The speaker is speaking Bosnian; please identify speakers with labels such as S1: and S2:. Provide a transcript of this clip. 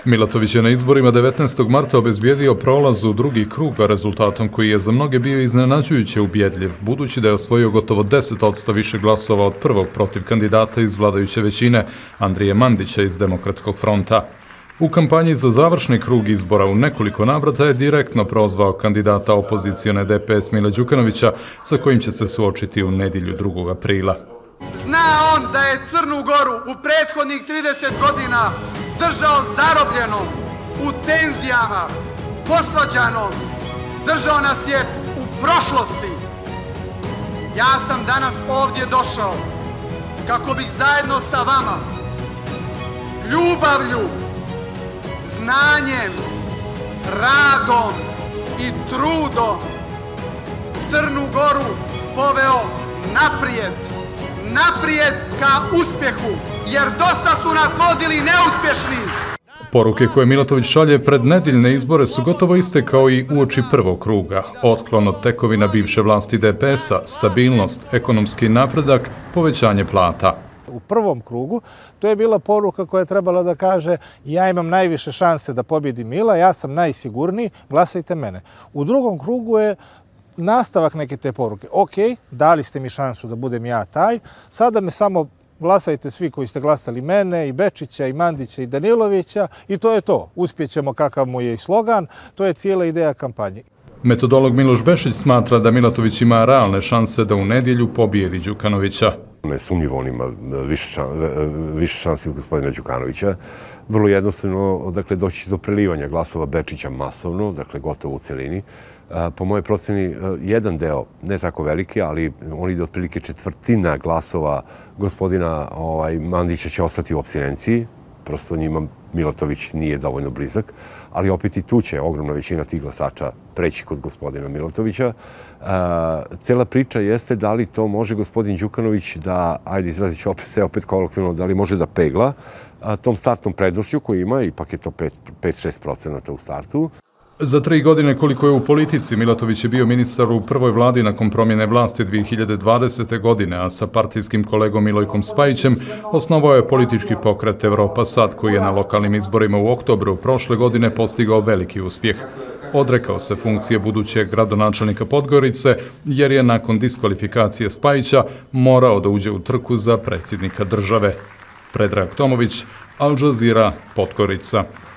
S1: Milatović je na izborima 19. marta obezbijedio prolaz u drugi krug, a rezultatom koji je za mnoge bio iznenađujuće ubjedljiv, budući da je osvojio gotovo 10% više glasova od prvog protiv kandidata iz vladajuće većine, Andrije Mandića iz Demokratskog fronta. U kampanji za završni krug izbora u nekoliko navrata je direktno prozvao kandidata opozicione DPS Mila Đukanovića, sa kojim će se suočiti u nedjelju 2. aprila.
S2: Zna on da je Crnu Goru u prethodnih 30 godina držao zarobljenom, u tenzijama, posvađanom, držao nas je u prošlosti. Ja sam danas ovdje došao kako bih zajedno sa vama, ljubavlju, znanjem, radom i trudom Crnu Goru poveo naprijed ka uspjehu, jer dosta su nas vodili neuspješni.
S1: Poruke koje Milatović šalje pred nedeljne izbore su gotovo iste kao i uoči prvog kruga. Otklon od tekovina bivše vlasti DPS-a, stabilnost, ekonomski napredak, povećanje plata.
S3: U prvom krugu to je bila poruka koja je trebala da kaže ja imam najviše šanse da pobjedim Mila, ja sam najsigurniji, glasajte mene. U drugom krugu je nastavak neke te poruke. Ok, dali ste mi šansu da budem ja taj, sada me samo glasajte svi koji ste glasali mene, i Bečića, i Mandića, i Danilovića, i to je to. Uspjećemo kakav mu je i slogan, to je cijela ideja kampanje.
S1: Metodolog Miloš Bešić smatra da Milatović ima realne šanse da u nedjelju pobijedi Đukanovića.
S4: Nesumnjivo on ima više šansi od gospodina Đukanovića. Vrlo jednostavno, dakle, doći do prelivanja glasova Bečića masovno, dakle, gotovo u celini. Po moje proceni, jedan deo, ne tako veliki, ali on ide otprilike četvrtina glasova gospodina Mandića će ostati u apstinenciji. Prosto njima Milatović nije dovoljno blizak, ali opet i tu će ogromna većina tih glasača preći kod gospodina Milatovića. Cela priča jeste da li to može gospodin Đukanović da, ajde izrazit ću opet kolokvijalno, da li može da pegla tom startnom prednošću koju ima, ipak je to 5-6% u startu.
S1: Za 3 godine koliko je u politici, Milatović je bio ministar u prvoj vladi nakon promjene vlasti 2020. godine, a sa partijskim kolegom Milojkom Spajićem osnovao je politički pokret Evropa Sad, koji je na lokalnim izborima u oktobru prošle godine postigao veliki uspjeh. Odrekao se funkcije budućeg gradonačelnika Podgorice, jer je nakon diskvalifikacije Spajića morao da uđe u trku za predsjednika države. Predrag Tomović, Al Jazeera, Podgorica.